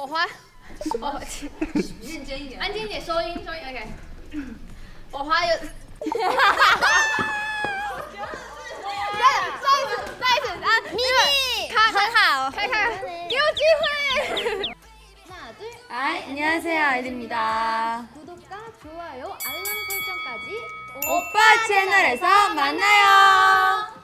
我滑，认真一点，安静一点，收音，OK。我滑有。再一次啊！咪，很好，开，给我机会。하나 둘. 안녕하세요, I-DLE입니다. 구독과 좋아요, 알람 설정까지 오빠 채널에서 만나요.